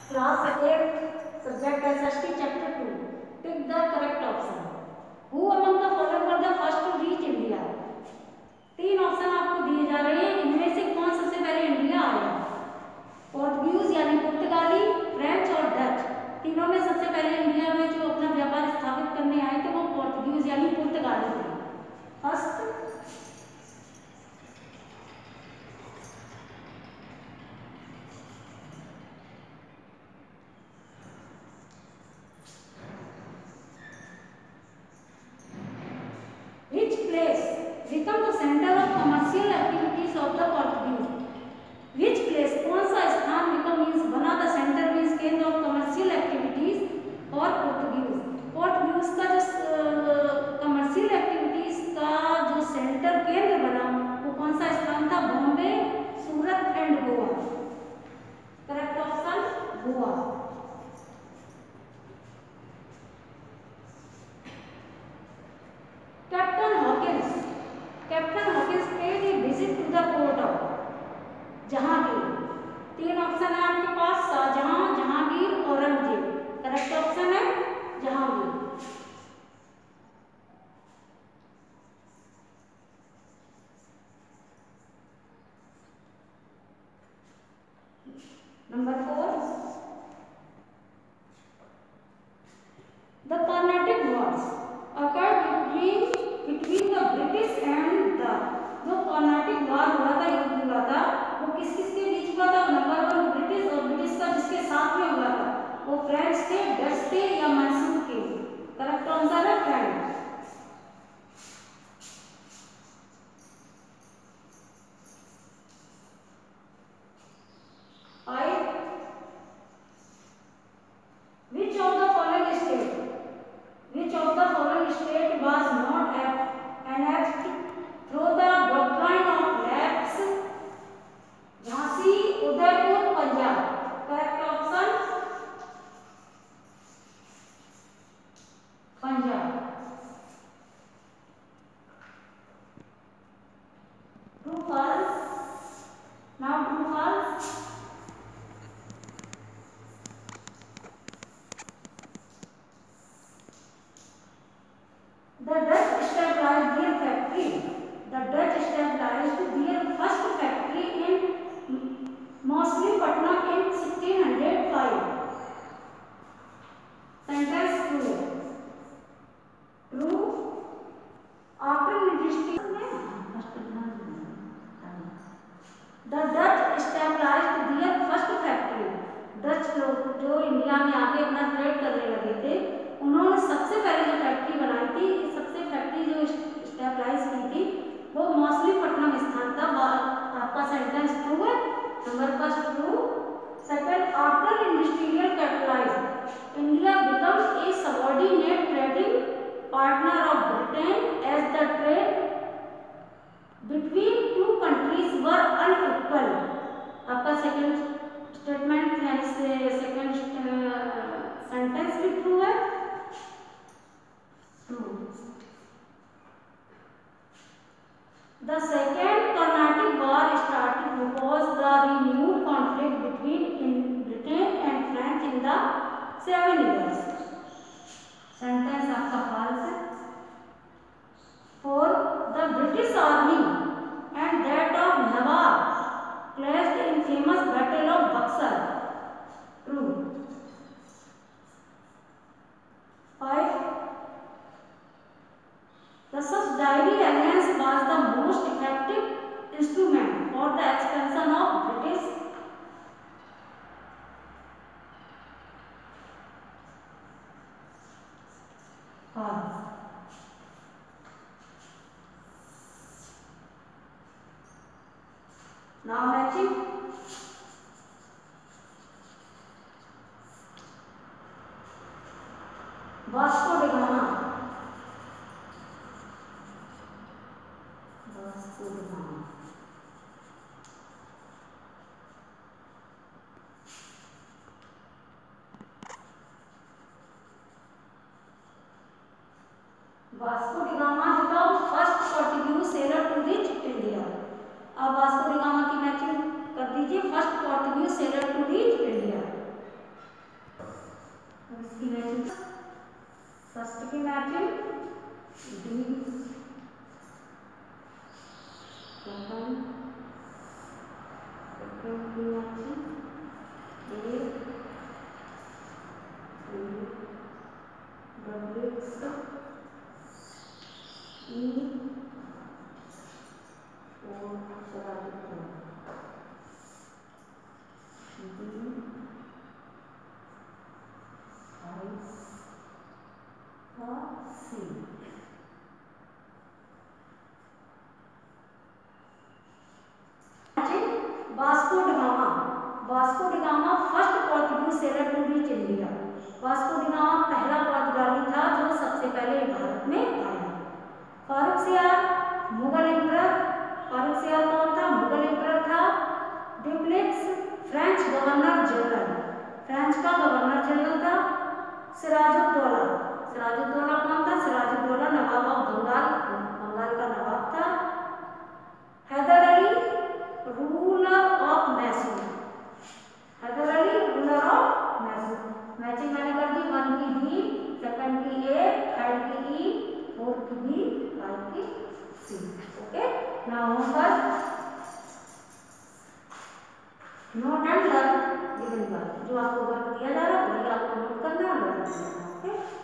Class 8, subject SST, chapter 2. Pick the correct option. Who among the following were the first to reach India? तीन option आपको दिए जा रहे हैं, इनमें से कौन सबसे पहले इंडिया आया? पोर्तुगीज यानी पुर्तगाली, फ्रेंच और डच। तीनों में सबसे पहले इंडिया में जो अपना व्यापार स्थापित करने आए थे वो पोर्तुगीज यानी पुर्तगाली थे। First become the center of commercial activities of the Portuguese. Which place कौन सा स्थान become means बना the center means केंद्र of commercial activities और पोर्तुगीज का जो commercial activities का जो center केंद्र बना वो कौन सा स्थान था? Bombay, Surat and Goa. Correct option Goa. Captain Hawkins paid a visit to the court of Jahangir. तीन ऑप्शन है आपके पास, शाहजहां, जहांगीर, औरंगजेब। करेक्ट ऑप्शन है Jahangir. Number 4, the Carnatic wars occurred between the British and the जो कर्नाटिक वार हुआ था, युद्ध हुआ था, वो किस किस के बीच हुआ था? नंबर 1 ब्रिटिश, और ब्रिटिश का जिसके साथ में हुआ था वो फ्रेंच थे, डच थे या मैसूर के? करेक्ट आंसर है French. Which of the following state was not annexed through the doctrine of lapse? Jhansi, Udaipur, Punjab. Correct option Punjab. True false. Now true false. The Dutch established their factory. The Dutch established their first factory in Mausoleum in 1605. Sentence true. True. After the Dutch established their first factory. Dutch लोग जो India में आके अपना trade करने लगे थे, उन्होंने सबसे पहले जो फैक्ट्री बनाई थी, सबसे फैक्ट्री जो स्टैब्लाइज की थी वो मौसलीपट्टनम स्थान था। आपका सेंटेंस ट्रू है। Number first true. Second, after industrial capitalise India becomes a subordinate trading partner of Britain as the trade between two countries were unequal. आपका सेकंड स्टेटमेंट यानी सेकंड सेंटेंस भी ट्रू है। True. The second Carnatic War started because the renewed conflict between Britain and France in the 7 years. Sentence आपका false है। 4. The British Army and that of Nawab clashed in famous Battle of Buxar. True. 5. The subsidiary alliance was the most effective instrument for the expansion of British cause. Now matching. Vasco da Gama. Vasco da Gama. Vasco da Gama became first Portuguese sailor to reach India. अब Vasco da Gama की matching कर दीजिए। First Portuguese sailor to reach India. किसकी matching, first की matching D, second की matching A, double X E और Vasco da Gama, Vasco da Gama first Portuguese sailor to reach India. Vasco da Gama पहला पुर्तगाली था जो सबसे पहले भारत में आया। फारूक सियार मुगल एम्परर, फारूक सियार कौन था, मुगल एम्परर था। Dupleix French governor general, French का गवर्नर जनरल था। सिराजुद्दौला, सिराजुद्दौला कौन था, सिराजुद्दौला नवाब ऑफ बंगाल, बंगाल का नवाब था। Haider Ali ruler of Mysore, Haider Ali ruler of Mysore. Matching मैंने कर दी, 1 की डी, सेकंड की ए, थर्ड की ई, फोर्थ की बी, 5 की C. Okay, now homework note and learn given work, जो आपको वर्क दिया जा रहा है वही आपको नोट करना है, लर्न करना है। ओके।